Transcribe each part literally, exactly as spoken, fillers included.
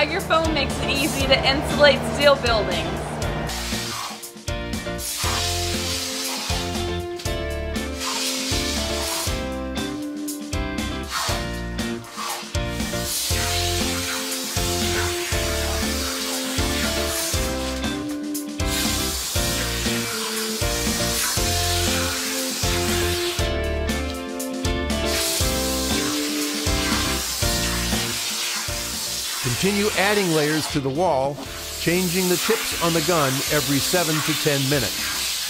Tiger foam makes it easy to insulate steel buildings. Continue adding layers to the wall, changing the tips on the gun every seven to ten minutes.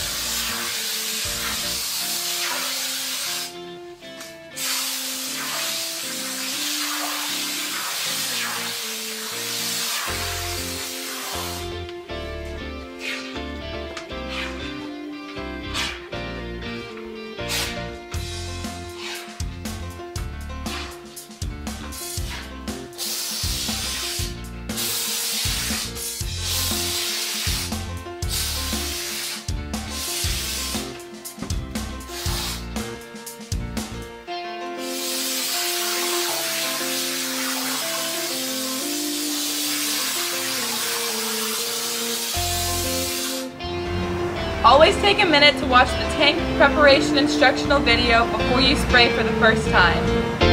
Always take a minute to watch the tank preparation instructional video before you spray for the first time.